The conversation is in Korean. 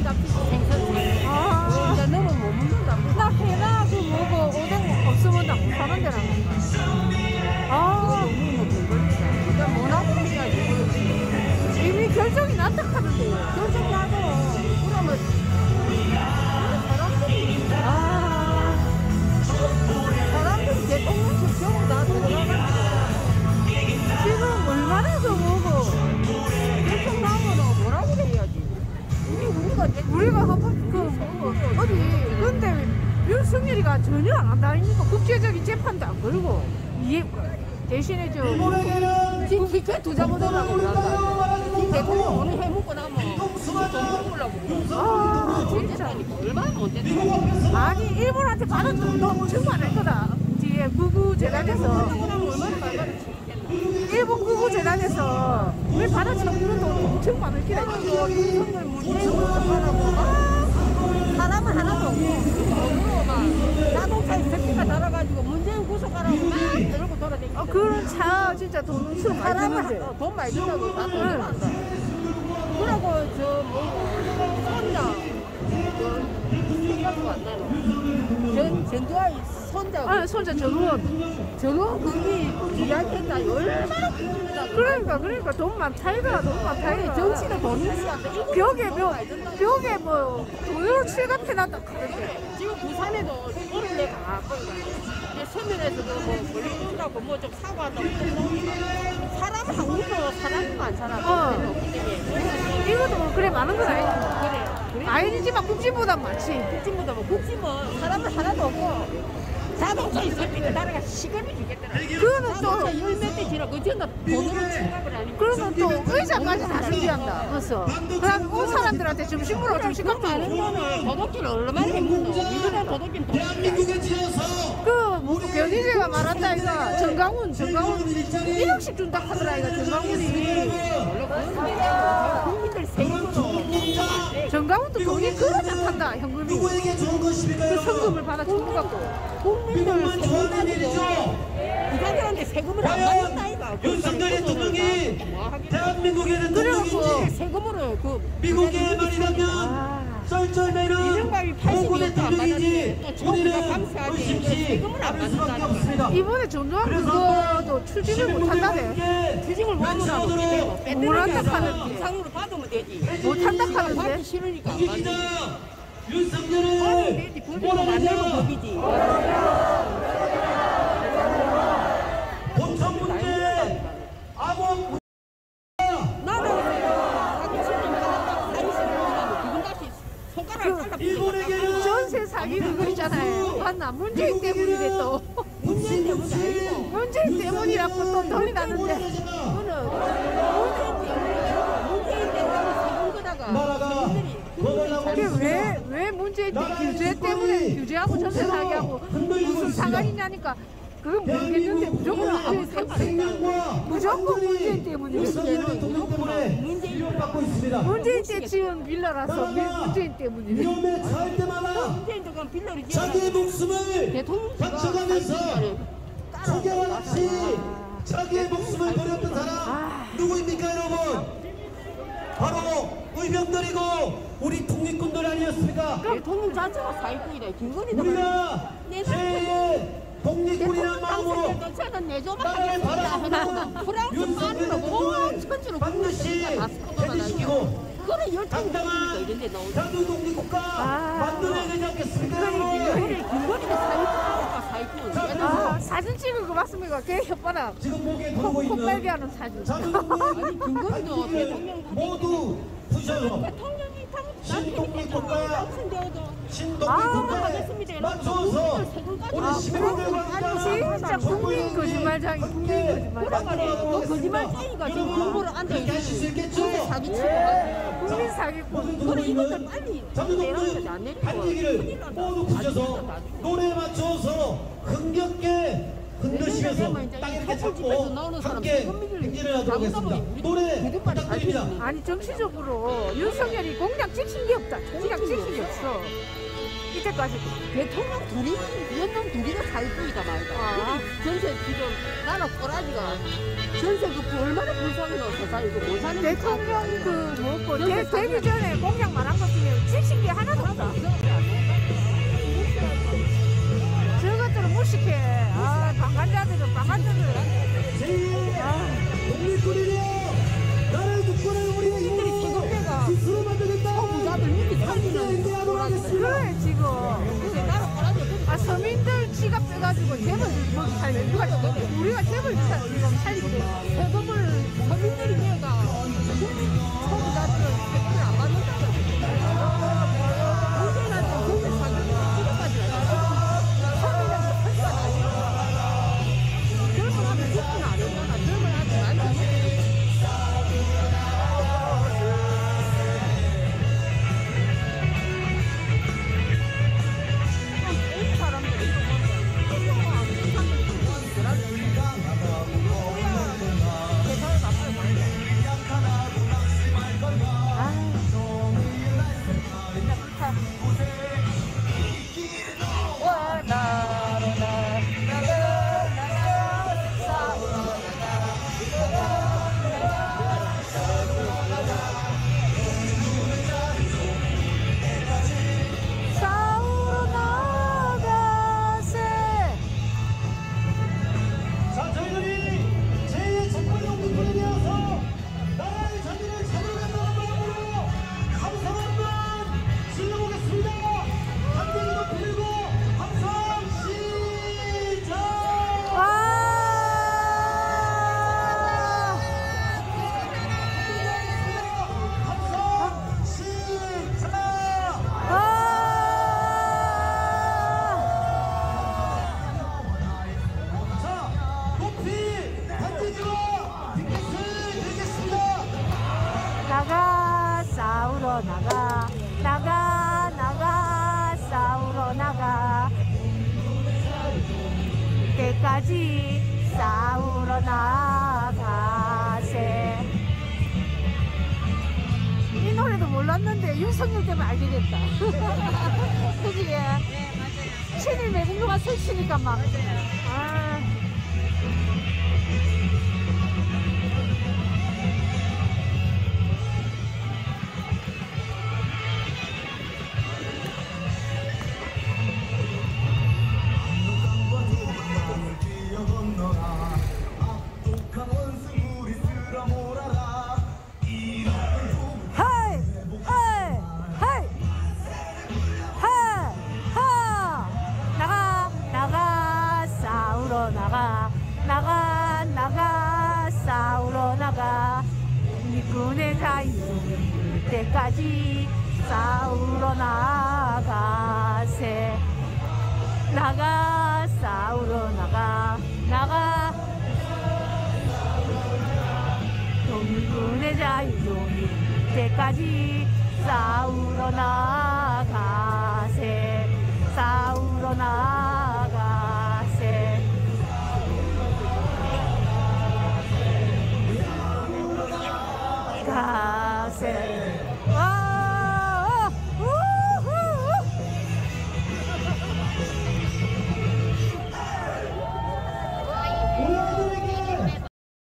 깍지 생선. 아. 이제 너는 못 먹는다. 나 회나 그 뭐고 오뎅 없으면 나 못 사는 데라. 아. 그러니까 모나보니까 이미 결정이 났다 하던데. 결정나고 그러면 사람들이 대통령실 병원 다 들어가가지고 지금 얼마나 더 뭐고 결정 나오면 뭐라고 해야지. 우리가 한번 그 어디 근데 윤석열이가 전혀 안 한다니까 국제적인 재판도 안 걸고 이 대신에 저 지금 기껏 두 잡아 달라고 그런다. 이 대통령 오늘 해먹고 나면 돈 먹으려고. 아 진짜 얼마나 못 됐다. 아니 일본한테 받은 돈도 엄청 많을 거다. 뒤에 구구재단에서 일본 구구재단에서 왜 받아치는 돈 엄청 많을 거다. 윤석열 문재인 사람은 하나도 없고 막 자동차에 새끼가 달아가지고 문재인 구속하라고 막 이러고 돌아다니고. 그런 차 진짜 돈 엄청 많이 사람은 드는데. 돈 많이 든다고 다 돈이 많다. 그러고 저 뭐고 손자 생각도 안 나노. 전두환 손자 손자 전원. 저런 거기 이야기했다. 얼마나 큽니다. 그러니까 돈 많다 이거야. 돈 많다 이거. 정치는 돈이 있어야 돼. 벽에 뭐 돈으로 칠갑해놨다 그러는데. 지금 부산에도 오늘 내가 서면에서 뭐 걸리는다고 뭐 좀 사과한다고 사람 한국도 사람이 많잖아. 이것도 뭐 그래 많은 건 아니지. 그래. 아니지만 국진보다 많지. 국진보다 뭐 국진은 사람은 하나도 없고 자동차에 새끼가 따라가 시간을 주겠더라. 그거는 또 열몇 대 지나 그 전에 돈으로 취급을 하니까. 그러면 또 의자까지 다 준비한다. 그래서 그럼 온 사람들한테 점심으로 점심값 많은 거는 도덕질 얼마나 했는데 이거는 도덕질 그 변희재가 말한다 이거 정강훈 1억씩 준다 하더라 이거 정강훈이. 국민들 세금으로 정강훈도 돈이 그러지 않단다 현금이. 누구에게 좋은 것입니까? 그 성금을 받아 주고 갖고. 국민들 세금 가지고 부자들한테 세금을 안 받는다 이가. 윤석열 대통령이 대한민국의 대통령인지 세금으로 그 미국의 말이라면 썰쩔매는 이른바위 공고 82년도 안 대통령인지 받았는데 또 우리는 정부가 감사하지 의심치 세금을 안 않을 수밖에 받는다는 없습니다. 이번에 전두환 그거도 추진을 못한다네. 주식을 모으라고 못한다 하는데. 이상으로 받으면 되지. 못한다 하는데. 받기 싫으니까 안 이 받지. 기자 아니 윤석열을 되지. 법으로 만들면 법이지. 본청문회 암호 나는 사기 싫으면 사기 싫으면 기분 다시 손가락을 잘라 일본에게는 전세 사기 그거 있잖아요. 맞나? 문재인 때문이래 또. 문재인 때문이 아니고 문재인 때문이라고 또 돈이 나는데. 그거는 문재인 때문에 세금 거다가 나라가 거덜나고 그게 왜 문재인 때 규제 때문에 규제하고 전세 사기하고 무슨 상관이냐니까 그건 모르겠는데 무조건 아무 생명과 무조건 문재인 때문이래. 윤석열 대통령 때문에 위협받고 있습니다. 문재인 때 지은 빌라라서 문재인 때문이래. 위험에 처할 때마다 문재인도 그럼 빌려를 자기 목숨을 대통령 바쳐가면서 소개와 같이 자기의 목숨을 버렸던 사람 누구입니까 여러분? 바로 의병들이고 우리 독립군들 아니었습니까? 대통령 자체가 사기꾼이다. 김건희도 우리가 제 독립군이라는 마음으로 저는 내조만 나라를 하겠습니다. 바라보고 프랑스 만으로 온 천지로 반드시 해주시고 그래 열탕이 당당한 이런데 나오죠. 자주 독립국가 만들어야 되지 않겠습니까 여러분? 김건희가 사기꾼. 사진 찍은 거 맞습니까? 걔 혓바닥 지금 목에 걸고 있는 콧빨게 하는 사진. 자주 독립 아니 김건희도 대통령 모두 부셔서 대통령이 신독립국가 당선되어도 신독립국가에 하겠습니다. 맞춰서 우리 시민들과 진짜 국민 거짓말장이 국민 거짓말장. 너 거짓말쟁이가 지금 공부를 앉아 하실 수 있으니 있겠죠? 사기치고 국민 사기꾼. 그래 이것들 빨리 내려가지 안 내리고 한지기를 모두 부셔서 노래에 맞춰서 흥겹게 흔드시면서 땅에 이렇게 잡고 함께 행진을 하도록 하겠습니다. 노래 부탁드립니다. 아니 정치적으로 윤석열이 공약 지킨 게 없다. 공약 지킨 게 없어. 이때까지. 대통령 둘이 연놈 둘이가 사기꾼이다 말이다. 전세 지금 나는 꼬라지가 전세 그 얼마나 불쌍해서 세상에 그 못 사는 대통령 그 뭐 그래갖고 되기 전에 공약 말한 것 중에 지킨 게 하나도 없다. 저것들은 무식해. 아, 방관자들은 독립군이며 나라의 주권을 우리의 힘으로 스스로 만들겠다. 인대하도록 하겠습니다. 그래 지금. 아, 서민들 지갑 빼가지고 재벌 먹이 살려. 우리가 재벌 지금 살리고 세금을 서민들이 내가 소비자들은 세금을 안 받는다고. 우리나라는 돈을 사는 지갑까지 서민들은 설사 젊은 아들 죽지는 않았잖아. 젊은 아들 많이 자, 저희들이 제2의 적발용군이 되어서 나라의 자리를 찾아간다는 마음으로 함성 한번 질러보겠습니다. 한대기도 빌고 함성 시작! 함성 시작! 자, 높이 반지지와 빅켓을 드리겠습니다. 나가 싸우러 나가 싸우러 나가 때까지 싸우러 나가세. 이 노래도 몰랐는데 윤석열 때문에 알게 됐다. 그지? 네, 맞아요. 친일 매국노가 설치니까 막. 아. 나가 싸우러 나가 일꾼의 자유 때까지 싸우러 나가세. 나가 싸우러 나가 일꾼의 자유 때까지 싸우러 나가